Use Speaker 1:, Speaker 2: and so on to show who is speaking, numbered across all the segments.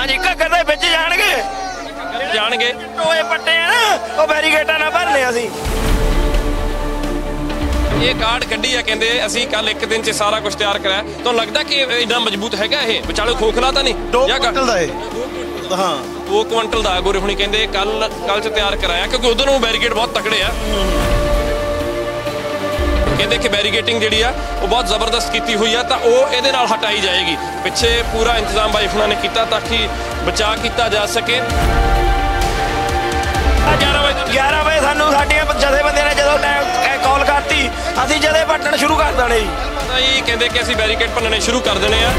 Speaker 1: हाँ जी घग्गर दे विच जाणगे टोए पट्टे आ ना वो बैरीगेटां नाल भरने असीं
Speaker 2: ये कार्ड कड्डी है कहंदे असीं कल एक दिन च सारा कुछ तैयार कराया तो लगदा कि इन्ना मजबूत हैगा ये विचाले खोखला तां नहीं
Speaker 3: 2 क्विंटल दा हाँ
Speaker 2: 2 क्विंटल दा गोरे हुणी कहंदे कल च तैयार कराया क्योंकि उधरों बैरीगेड बहुत तकड़े आ कहते कि बैरीगेटिंग जी वो बहुत जबरदस्त की हुई है तो वह ये हटाई जाएगी पिछे पूरा इंतजाम भाई हुणा ने किया ताकि बचाव किया जा सके
Speaker 1: 11 वजे सानू साडियां जथेबंदियां ने जदों कॉल करती असीं जदे पट्टण शुरू कर देने
Speaker 2: जी कहते कि असीं बैरीगेड भनने शुरू कर देने आ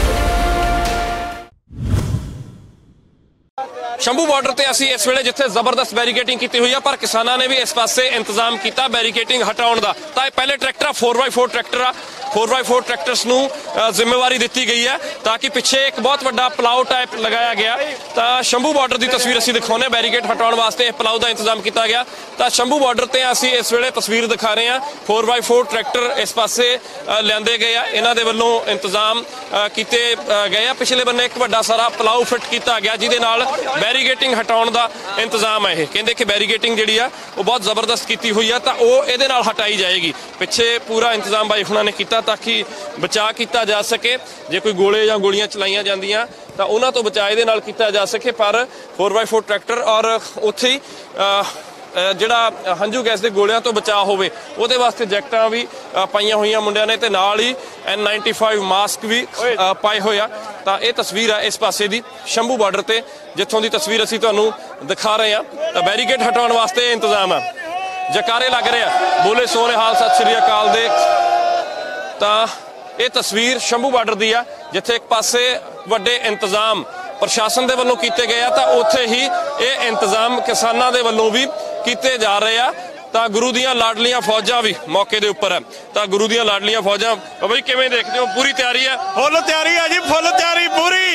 Speaker 2: शंभू बॉर्डर ते असीं इस वेले जिथे जबरदस्त बैरीगेटिंग की हुई है पर किसानां ने भी इस पासे इंतजाम किया बैरीगेटिंग हटाउण दा तां पहले ट्रैक्टर 4x4 ट्रैक्टर आ 4x4 ट्रैक्टर्स नूं जिम्मेवारी दी गई है ताकि पिछे एक बहुत बड़ा पलाव टाइप लगाया गया तो शंभू बॉर्डर की तस्वीर असीं दिखाने बैरीगेट हटाउण वास्ते पलाव का इंतजाम किया गया तो शंभू बॉर्डर ते असीं इस वेले तस्वीर दिखा रहे हैं 4x4 ट्रैक्टर इस पासे लिआंदे गए आ इन्हां दे वल्लों इंतजाम किए गए आ पिछले बन्ने एक बड़ा सारा पलाव फिट किया गया जिहदे नाल बैरीगेटिंग हटाउण दा इंतजाम है कहंदे कि बैरीगेटिंग जिहड़ी आ वो बहुत जबरदस्त की हुई है तो वह ये हटाई जाएगी पिछे पूरा इंतजाम भाई हुणा ने किया ताकि बचाव किया जा सके जे कोई गोले या गोलियां चलाइया जांदियां तो उन्हां तो बचाव इहदे नाल किया जा सके पर 4x4 ट्रैक्टर और उत्थे ही ਜਿਹੜਾ ਹੰਝੂ गैस के गोलियां तो बचाव होवे ਉਹਦੇ वास्ते जैकटां भी पाईयां होईयां मुंडियां ने ते नाल ही N95 मास्क भी पाए होए आ तां इह तस्वीर है इस पासे दी शंभू बॉर्डर ते जिथों दी तस्वीर असीं तुहानूं दिखा रहे हां तां बैरीगेड हटाउण वास्ते इंतजाम है जकारे लग रहे आ बोले सोने हाल सत श्री अकाल दे तां इह तस्वीर शंभू बॉर्डर दी आ जिथे एक पासे वड्डे इंतजाम प्रशासन के वलों किए गए तो उत्थे ही ये इंतजाम किसानों के वलों भी किए जा रहे हैं तो गुरु दियां लाडलियां फौजां भी मौके के उपर है तो गुरु दियां लाडलियां फौजां बई किवें देखते हो पूरी तैयारी है
Speaker 3: फुल तैयारी है जी फुल तैयारी पूरी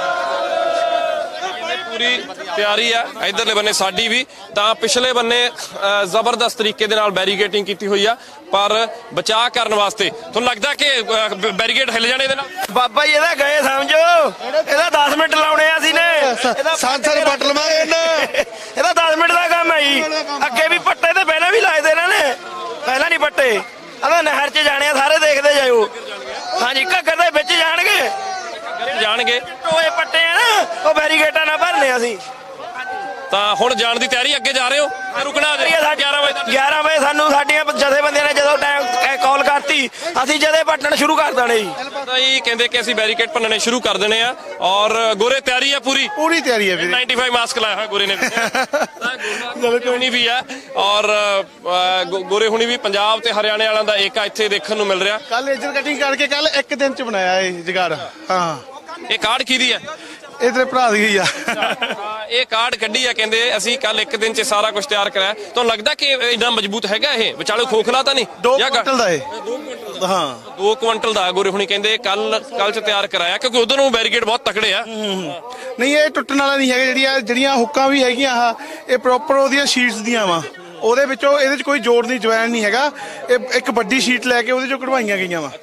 Speaker 2: तैयारी है इधरले बन्ने साडी भी तो पिछले बन्ने जबरदस्त तरीके दे नाल बैरीगेटिंग की हुई है पर बचाव करने वास्ते तुहानूं लगदा कि बैरीगेड हिल जाने दे नाल
Speaker 1: बाबा जी गए समझो ਇਹਦਾ 10 मिनट लाने असीं ने
Speaker 3: सांसद पट लवांगे
Speaker 1: ਇਹਦਾ 10 मिनट का काम है जी अगे भी पट्टे ते पहले भी लाए दे इन्हां ने पहला नहीं पट्टे अदा नहर च जाने सारे देखते जाओ हाँ जी घग्गर दे विच जाणगे टोए पट्टे आ ना वो बैरीगेटां नाल भरने असीं
Speaker 2: ਤਾਂ ਹੁਣ ਜਾਣ ਦੀ ਤਿਆਰੀ ਅੱਗੇ ਜਾ ਰਹੇ ਹੋ ਰੁਕਣਾ
Speaker 1: 11 ਵਜੇ ਸਾਨੂੰ ਸਾਡੀਆਂ ਜਥੇਬੰਦੀਆਂ ਨੇ ਜਦੋਂ ਕਾਲ ਕਰਤੀ ਅਸੀਂ ਜਦੇ ਪੱਟਣ ਸ਼ੁਰੂ ਕਰ ਦੇਣੇ
Speaker 2: ਜੀ ਕਹਿੰਦੇ ਕਿ ਅਸੀਂ ਬੈਰੀਕੇਡ ਭੰਨਣੇ ਸ਼ੁਰੂ ਕਰ ਦੇਣੇ ਆ ਔਰ ਗੋਰੇ ਤਿਆਰੀ ਆ ਪੂਰੀ
Speaker 3: ਤਿਆਰੀ ਹੈ ਵੀਰੇ
Speaker 2: 95 ਮਾਸਕ ਲਾਇਆ ਹੋਇਆ ਗੋਰੇ ਨੇ ਹੁਣੀ ਵੀ ਆ ਔਰ ਗੋਰੇ ਹੁਣੀ ਵੀ ਪੰਜਾਬ ਤੇ ਹਰਿਆਣੇ ਵਾਲਿਆਂ ਦਾ ਏਕਾ ਇੱਥੇ ਦੇਖਣ ਨੂੰ ਮਿਲ ਰਿਹਾ
Speaker 3: ਕੱਲ ਲੇਜ਼ਰ ਕਟਿੰਗ ਕਰਕੇ ਕੱਲ ਇੱਕ ਦਿਨ ਚ ਬਣਾਇਆ ਇਹ ਜਗਾੜ ਹਾਂ
Speaker 2: ਇਹ ਕਾਰਡ ਕਿਹਦੀ ਆ
Speaker 3: इधर भरा दी गई
Speaker 2: ये कार्ड कड्डी है कहंदे असीं कल एक दिन च सारा कुछ तैयार कराया तो लगदा कि इन्ना मजबूत हैगा ये विचाले खोखला तां नहीं
Speaker 3: 2 क्विंटल दा हाँ
Speaker 2: 2 क्विंटल दा गोरे हुणी कहंदे कल च तैयार कराया क्योंकि उधरों बैरीगेड बहुत तकड़े आ
Speaker 3: नहीं ये टुटण वाला नहीं है ਜਿਹੜੀਆਂ ਹੁੱਕਾਂ ਵੀ ਹੈਗੀਆਂ ਆ ਇਹ ਪ੍ਰੋਪਰ ਉਹਦੀਆਂ ਸ਼ੀਟਸ ਦੀਆਂ ਵਾ ਉਹਦੇ ਵਿੱਚੋਂ ਇਹਦੇ ਚ ਕੋਈ ਜੋੜ ਨਹੀਂ ਜੁਆਇਨ ਨਹੀਂ ਹੈਗਾ ਇਹ ਇੱਕ ਵੱਡੀ ਸ਼ੀਟ ਲੈ ਕੇ ਉਹਦੇ ਚੋਂ ਕਢਵਾਈਆਂ ਗਈਆਂ ਵਾ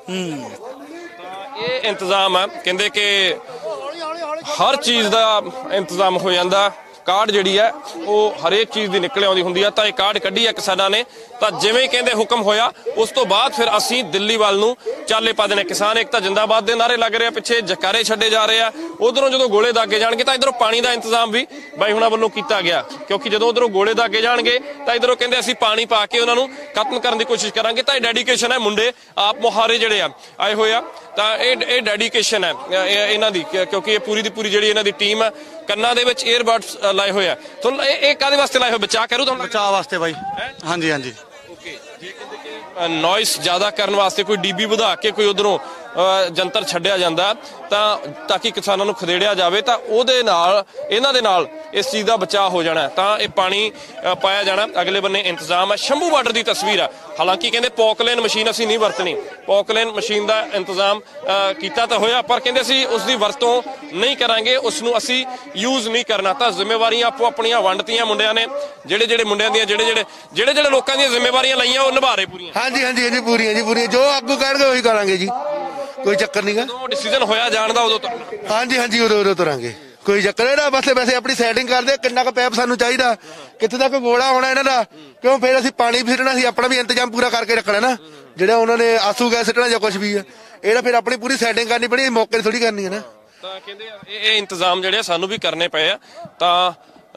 Speaker 2: ਇਹ ਇੰਤਜ਼ਾਮ ਆ ਕਹਿੰਦੇ ਕਿ हर चीज़ का इंतजाम हो जाता कार्ड जी है वो हरेक चीज़ की निकल आती होंगी तो यह कार्ड कढ़ी है किसानों ने तो जिवें कहते हुक्म होया उस तो बाद फिर असी दिल्ली वाल नूं चाले पा देने किसान एकता जिंदाबाद के नारे लग रहे हैं पिछे जकारे छड्डे जा रहे हैं उधरों जो गोले दागे जाएंगे तो इधरों पानी का इंतजाम भी बाई हुणां वल्लों किया गया क्योंकि जो उधरों गोले दागे जाएंगे तो इधरों कहते असीं पानी पा के उन्होंने खत्म करने की कोशिश करांगे तो डेडिकेशन है मुंडे आप मुहारे जिहड़े आए हुए तो ये डेडिकेशन है इन्हां दी क्योंकि ये पूरी दी पूरी जिहड़ी इन्हां दी टीम है ਕੰਨਾਂ ਦੇ ਵਿੱਚ ਏਅਰਬਡਸ ਲਾਏ ਹੋਏ ਆ ਤੁਹਾਨੂੰ ਇਹ ਕਾਦੇ ਵਾਸਤੇ ਲਾਏ ਹੋਏ ਬਚਾ ਕਰੂ ਤੁਹਾਨੂੰ
Speaker 3: ਬਚਾ ਵਾਸਤੇ ਬਾਈ ਹਾਂਜੀ ਹਾਂਜੀ
Speaker 2: ਓਕੇ ਜੇ ਕਹਿੰਦੇ ਕਿ ਨੋਇਸ ਜ਼ਿਆਦਾ ਕਰਨ ਵਾਸਤੇ ਕੋਈ ਡੀਬੀ ਵਧਾ ਕੇ ਕੋਈ ਉਧਰੋਂ ਜੰਤਰ ਛੱਡਿਆ ਜਾਂਦਾ ਤਾਂ ਕਿ ਕਿਸਾਨਾਂ ਨੂੰ ਖਦੇੜਿਆ ਜਾਵੇ ਤਾਂ ਉਹਦੇ ਨਾਲ ਇਹਨਾਂ ਦੇ ਨਾਲ ਇਸ ਚੀਜ਼ ਦਾ ਬਚਾਅ ਹੋ ਜਾਣਾ ਤਾਂ ਇਹ ਪਾਣੀ ਪਾਇਆ ਜਾਣਾ ਅਗਲੇ ਬੰਨੇ ਇੰਤਜ਼ਾਮ ਹੈ ਸ਼ੰਭੂ ਬਾਰਡਰ ਦੀ ਤਸਵੀਰ ਆ ਹਾਲਾਂਕਿ ਕਹਿੰਦੇ ਪੌਕਲੇਨ ਮਸ਼ੀਨ ਅਸੀਂ ਨਹੀਂ ਵਰਤਣੀ ਪੌਕਲੇਨ ਮਸ਼ੀਨ ਦਾ ਇੰਤਜ਼ਾਮ ਕੀਤਾ ਤਾਂ ਹੋਇਆ ਪਰ ਕਹਿੰਦੇ ਅਸੀਂ ਉਸ ਦੀ ਵਰਤੋਂ ਨਹੀਂ ਕਰਾਂਗੇ ਉਸ ਨੂੰ ਅਸੀਂ ਯੂਜ਼ ਨਹੀਂ ਕਰਨਾ ਤਾਂ ਜ਼ਿੰਮੇਵਾਰੀਆਂ ਆਪੋ ਆਪਣੀਆਂ ਵੰਡਤੀਆਂ ਮੁੰਡਿਆਂ ਨੇ ਜਿਹੜੇ ਮੁੰਡਿਆਂ ਦੀਆਂ ਜਿਹੜੇ ਲੋਕਾਂ ਦੀਆਂ ਜ਼ਿੰਮੇਵਾਰੀਆਂ ਲਈਆਂ ਉਹ ਨਿਭਾ ਰਹੇ ਪੂਰੀਆਂ
Speaker 3: ਹਾਂਜੀ ਹਾਂਜੀ ਹਾਂਜੀ ਪੂਰੀਆਂ ਜੀ ਪੂਰੀਆਂ ਜੋ ਆਗੂ ਕਹਿਣਗੇ ਉਹੀ ਕਰਾਂਗੇ ਜੀ
Speaker 4: ਕੋਈ ਚੱਕਰ ਨਹੀਂਗਾ।
Speaker 2: ਜਦੋਂ ਡਿਸੀਜਨ ਹੋਇਆ ਜਾਣ ਦਾ ਉਦੋਂ
Speaker 4: ਹਾਂਜੀ ਹਾਂਜੀ ਉਦੋਂ ਤੁਰਾਂਗੇ, ਕੋਈ ਚੱਕਰ ਇਹਦਾ ਬਸ ਵੈਸੇ ਆਪਣੀ ਸੈਟਿੰਗ ਕਰਦੇ ਕਿੰਨਾ ਕੁ ਪੈਪ ਸਾਨੂੰ ਚਾਹੀਦਾ, ਕਿੱਥੇ ਤੱਕ ਗੋਲਾ ਹੋਣਾ ਇਹਨਾਂ ਦਾ, ਕਿਉਂ ਫਿਰ ਅਸੀਂ ਪਾਣੀ ਵੀ ਸਿੱਟਣਾ, ਅਸੀਂ ਆਪਣਾ ਵੀ ਇੰਤਜ਼ਾਮ ਪੂਰਾ ਕਰਕੇ ਰੱਖਣਾ ਨਾ, ਜਿਹੜਾ ਉਹਨਾਂ ਨੇ ਆਸੂ ਗੈਸ ਸਿੱਟਣਾ ਜਾਂ ਕੁਝ ਵੀ ਆ, ਇਹਦਾ ਫਿਰ ਆਪਣੀ ਪੂਰੀ ਸੈਟਿੰਗ ਕਰਨੀ ਪੈਣੀ, ਮੌਕੇ ਤੇ ਥੋੜੀ ਕਰਨੀ ਹੈ ਨਾ।
Speaker 2: ਤਾਂ ਕਹਿੰਦੇ ਇਹ ਇੰਤਜ਼ਾਮ ਜਿਹੜੇ ਆ ਸਾਨੂੰ ਵੀ ਕਰਨੇ ਪਏ ਆ। ਤਾਂ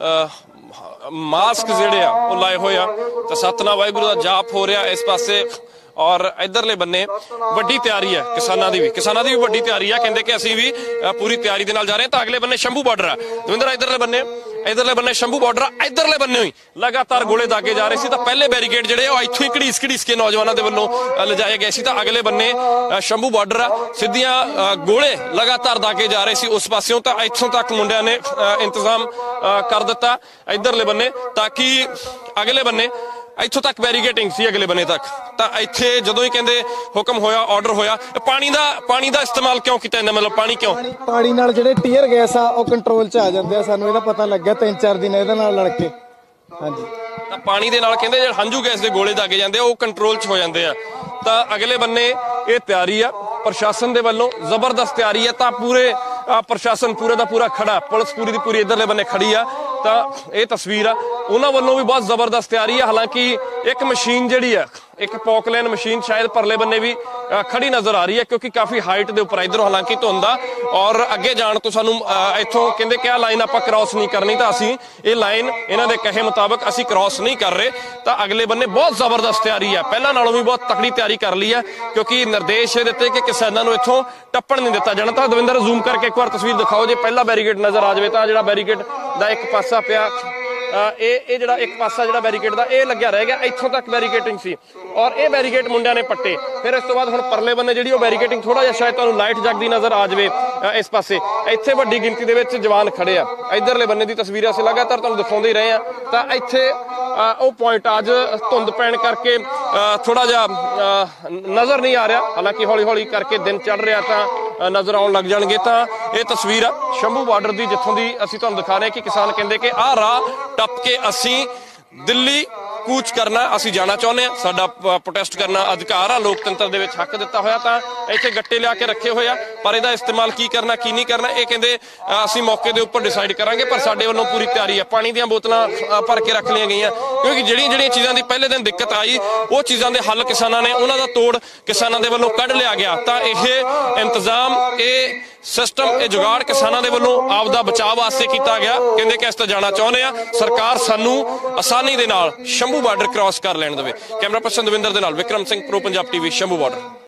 Speaker 2: ਮਾਸਕ ਜਿਹੜੇ ਆ ਉਹ ਲਾਏ ਹੋਏ ਆ, ਤਾਂ ਸਤਨਾਮ ਵਾਹਿਗੁਰੂ ਦਾ ਜਾਪ ਹੋ ਰਿਹਾ ਇਸ ਪਾਸੇ, ਔਰ ਇਧਰਲੇ ਬੰਨੇ ਵੱਡੀ ਤਿਆਰੀ ਹੈ ਕਿਸਾਨਾਂ ਦੀ ਵੀ ਵੱਡੀ ਤਿਆਰੀ ਆ। ਕਹਿੰਦੇ ਕਿ ਅਸੀਂ ਵੀ ਪੂਰੀ ਤਿਆਰੀ ਦੇ ਨਾਲ ਜਾ ਰਹੇ ਹਾਂ। ਤਾਂ ਅਗਲੇ ਬੰਨੇ ਸ਼ੰਭੂ ਬਾਰਡਰ ਆ ਦਵਿੰਦਰ, ਇਧਰਲੇ ਬੰਨੇ ਸ਼ੰਭੂ ਬਾਰਡਰ ਆ, ਇਧਰਲੇ ਬੰਨੇ ਹੀ ਲਗਾਤਾਰ ਗੋਲੇ ਦਾਗੇ ਜਾ ਰਹੇ ਸੀ। ਤਾਂ ਪਹਿਲੇ ਬੈਰੀਕੇਡ ਜਿਹੜੇ ਉਹ ਇੱਥੋਂ ਹੀ ਘੜੀਸ ਕੇ ਨੌਜਵਾਨਾਂ ਦੇ ਵੱਲੋਂ ਲਿਜਾਏ ਗਏ ਸੀ। ਤਾਂ ਅਗਲੇ ਬੰਨੇ ਸ਼ੰਭੂ ਬਾਰਡਰ ਆ, ਸਿੱਧੀਆਂ ਗੋਲੇ ਲਗਾਤਾਰ ਦਾਗੇ ਜਾ ਰਹੇ ਸੀ ਉਸ ਪਾਸਿਓਂ। ਤਾਂ ਇੱਥੋਂ ਤੱਕ ਮੁੰਡਿਆਂ ਨੇ ਇੰਤਜ਼ਾਮ ਕਰ ਦਿੱਤਾ ਇਧਰਲੇ ਬੰਨੇ, ਤਾਂ ਕਿ ਅਗਲੇ ਬੰਨੇ ਇੱਥੋਂ ਤੱਕ ਬੈਰੀਕੇਟਿੰਗ ਸੀ ਅਗਲੇ ਬੰਨੇ ਤੱਕ। ਤਾਂ ਇੱਥੇ ਜਦੋਂ ਹੀ ਕਹਿੰਦੇ ਹੁਕਮ ਹੋਇਆ, ਆਰਡਰ ਹੋਇਆ, ਪਾਣੀ ਦਾ ਇਸਤੇਮਾਲ ਕਿਉਂ ਕੀਤਾ ਜਾਂਦਾ, ਮਤਲਬ ਪਾਣੀ
Speaker 5: ਨਾਲ ਜਿਹੜੇ ਟੀਅਰ ਗੈਸ ਆ ਉਹ ਕੰਟਰੋਲ 'ਚ ਆ ਜਾਂਦੇ ਆ, ਸਾਨੂੰ ਇਹਦਾ ਪਤਾ ਲੱਗਿਆ 3-4 ਦਿਨ ਇਹਦੇ ਨਾਲ ਲੜ ਕੇ। ਹਾਂਜੀ,
Speaker 2: ਤਾਂ ਪਾਣੀ ਦੇ ਨਾਲ ਕਹਿੰਦੇ ਜਿਹੜੇ ਹੰਝੂ ਗੈਸ ਦੇ ਗੋਲੇ ਦਾਗੇ ਜਾਂਦੇ ਆ ਉਹ ਕੰਟਰੋਲ 'ਚ ਹੋ ਜਾਂਦੇ ਆ। ਤਾਂ ਅਗਲੇ ਬੰਨੇ ਇਹ ਤਿਆਰੀ ਆ ਪ੍ਰਸ਼ਾਸਨ ਦੇ ਵੱਲੋਂ, ਜ਼ਬਰਦਸਤ ਤਿਆਰੀ ਆ। ਤਾਂ ਪੂਰੇ ਪ੍ਰਸ਼ਾਸਨ ਪੂਰੇ ਦਾ ਪੂਰਾ ਖੜਾ, ਪੁਲਿਸ ਪੂਰੀ ਦੀ ਪੂਰੀ ਇਧਰਲੇ ਬੰਨੇ ਖੜੀ ਆ। ਤਾਂ ਇਹ ਤਸਵੀਰ ਆ, ਉਹਨਾਂ ਵੱਲੋਂ ਵੀ ਬਹੁਤ ਜ਼ਬਰਦਸਤ ਤਿਆਰੀ ਆ। ਹਾਲਾਂਕਿ ਇੱਕ ਮਸ਼ੀਨ ਜਿਹੜੀ ਆ, ਇੱਕ ਪੌਕਲੈਨ ਮਸ਼ੀਨ ਸ਼ਾਇਦ ਪਰਲੇ ਬੰਨੇ ਵੀ ਖੜੀ ਨਜ਼ਰ ਆ ਰਹੀ ਹੈ, ਕਿਉਂਕਿ ਕਾਫੀ ਹਾਈਟ ਦੇ ਉੱਪਰ ਇਧਰੋਂ ਹਾਲਾਂਕਿ ਧੁੰਦ ਆ, ਔਰ ਅੱਗੇ ਜਾਣ ਤੋਂ ਸਾਨੂੰ ਇੱਥੋਂ ਕਹਿੰਦੇ ਕਿ ਆਹ ਲਾਈਨ ਆਪਾਂ ਕ੍ਰਾਸ ਨਹੀਂ ਕਰਨੀ, ਤਾਂ ਅਸੀਂ ਇਹ ਲਾਈਨ ਇਹਨਾਂ ਦੇ ਕਹੇ ਮੁਤਾਬਕ ਅਸੀਂ ਕ੍ਰਾਸ ਨਹੀਂ ਕਰ ਰਹੇ। ਤਾਂ ਅਗਲੇ ਬੰਨੇ ਬਹੁਤ ਜ਼ਬਰਦਸਤ ਤਿਆਰੀ ਆ, ਪਹਿਲਾਂ ਨਾਲੋਂ ਵੀ ਬਹੁਤ ਤਕੜੀ ਤਿਆਰੀ ਕਰ ਲਈ ਆ, ਕਿਉਂਕਿ ਨਿਰਦੇਸ਼ ਇਹ ਦਿੱਤੇ ਕਿ ਕਿਸਾਨਾਂ ਨੂੰ ਇੱਥੋਂ ਟੱਪਣ ਨਹੀਂ ਦਿੱਤਾ ਜਾਣਾ। ਤਾਂ ਦਵਿੰਦਰ ਜ਼ੂਮ ਕਰਕੇ ਇੱਕ ਵਾਰ ਤਸਵੀਰ ਦਿਖਾਓ, ਜੇ ਪਹਿਲਾ ਬੈਰੀਕੇਡ ਨਜ਼ਰ ਆ ਜਾਵੇ ਤਾਂ ਜਿਹੜਾ ਬੈਰੀਕੇਡ ਦਾ ਇੱਕ ਪਾਸਾ ਪਿਆ, ਇਹ ਜਿਹੜਾ ਇੱਕ ਪਾਸਾ ਜਿਹੜਾ ਬੈਰੀਕੇਡ ਦਾ ਇਹ ਲੱਗਿਆ ਰਹਿ ਗਿਆ, ਇੱਥੋਂ ਤੱਕ ਬੈਰੀਕੇਟਿੰਗ ਸੀ, ਔਰ ਇਹ ਬੈਰੀਕੇਡ ਮੁੰਡਿਆਂ ਨੇ ਪੱਟੇ। ਫਿਰ ਇਸ ਤੋਂ ਬਾਅਦ ਹੁਣ ਪਰਲੇ ਬੰਨੇ ਜਿਹੜੀ ਉਹ ਬੈਰੀਕੇਟਿੰਗ ਥੋੜਾ ਜਿਹਾ ਸ਼ਾਇਦ ਤੁਹਾਨੂੰ ਲਾਈਟ ਜਗਦੀ ਨਜ਼ਰ ਆ ਜਾਵੇ ਇਸ ਪਾਸੇ, ਇੱਥੇ ਵੱਡੀ ਗਿਣਤੀ ਦੇ ਵਿੱਚ ਜਵਾਨ ਖੜੇ ਆ। ਇਧਰਲੇ ਬੰਨੇ ਦੀ ਤਸਵੀਰਾਂ ਅਸੀਂ ਲਗਾਤਾਰ ਤੁਹਾਨੂੰ ਦਿਖਾਉਂਦੇ ਹੀ ਰਹੇ ਆ। ਤਾਂ ਇੱਥੇ ਉਹ ਪੁਆਇੰਟ ਅੱਜ ਧੁੰਦ ਪੈਣ ਕਰਕੇ ਥੋੜਾ ਜਿਹਾ ਨਜ਼ਰ ਨਹੀਂ ਆ ਰਿਹਾ, ਹਾਲਾਂਕਿ ਹੌਲੀ ਹੌਲੀ ਕਰਕੇ ਦਿਨ ਚੜ ਰਿਹਾ ਤਾਂ ਨਜ਼ਰ ਆਉਣ ਲੱਗ ਜਾਣਗੇ। ਤਾਂ ਇਹ ਤਸਵੀਰ ਆ ਸ਼ੰਭੂ ਬਾਰਡਰ ਦੀ, ਜਿੱਥੋਂ ਦੀ ਅਸੀਂ ਤੁਹਾਨੂੰ ਦਿਖਾ ਰਹੇ ਕਿ ਕਿਸਾਨ ਕਹਿੰਦੇ ਕਿ ਆਹ ਰਾਹ ਟੱਪ ਕੇ ਅਸੀਂ ਦਿੱਲੀ ਕੂਚ ਕਰਨਾ, ਅਸੀਂ ਜਾਣਾ ਚਾਹੁੰਦੇ ਹਾਂ, ਸਾਡਾ ਪ੍ਰੋਟੈਸਟ ਕਰਨਾ ਅਧਿਕਾਰ ਆ, ਲੋਕਤੰਤਰ ਦੇ ਵਿੱਚ ਹੱਕ ਦਿੱਤਾ ਹੋਇਆ। ਤਾਂ ਇੱਥੇ ਗੱਟੇ ਲਿਆ ਕੇ ਰੱਖੇ ਹੋਏ ਆ, ਪਰ ਇਹਦਾ ਇਸਤੇਮਾਲ ਕੀ ਕਰਨਾ ਕੀ ਨਹੀਂ ਕਰਨਾ ਇਹ ਕਹਿੰਦੇ ਅਸੀਂ ਮੌਕੇ ਦੇ ਉੱਪਰ ਡਿਸਾਈਡ ਕਰਾਂਗੇ, ਪਰ ਸਾਡੇ ਵੱਲੋਂ ਪੂਰੀ ਤਿਆਰੀ ਆ। ਪਾਣੀ ਦੀਆਂ ਬੋਤਲਾਂ ਭਰ ਕੇ ਰੱਖ ਲਈਆਂ ਗਈਆਂ, ਕਿਉਂਕਿ ਜਿਹੜੀਆਂ ਚੀਜ਼ਾਂ ਦੀ ਪਹਿਲੇ ਦਿਨ ਦਿੱਕਤ ਆਈ ਉਹ ਚੀਜ਼ਾਂ ਦੇ ਹੱਲ ਕਿਸਾਨਾਂ ਨੇ, ਉਹਨਾਂ ਦਾ ਤੋੜ ਕਿਸਾਨਾਂ ਦੇ ਵੱਲੋਂ ਕੱਢ ਲਿਆ ਗਿਆ। ਤਾਂ ਇਹ ਇੰਤਜ਼ਾਮ, ਇਹ ਸਿਸਟਮ, ਇਹ ਜੁਗਾੜ ਕਿਸਾਨਾਂ ਦੇ ਵੱਲੋਂ ਆਪਦਾ ਬਚਾਅ ਵਾਸਤੇ ਕੀਤਾ ਗਿਆ। ਕਹਿੰਦੇ ਕਿ ਅਸੀਂ ਤਾਂ ਜਾਣਾ ਚਾਹੁੰਦੇ ਆ, ਸਰਕਾਰ ਸਾਨੂੰ ਆਸਾਨੀ ਦੇ ਨਾਲ ਸ਼ੰਭੂ ਬਾਰਡਰ ਕ੍ਰਾਸ ਕਰ ਲੈਣ ਦੇਵੇ। ਕੈਮਰਾ ਪਰਸਨ ਦਵਿੰਦਰ ਦੇ ਨਾਲ Vikram Singh, pro Punjab TV, Shambhu border.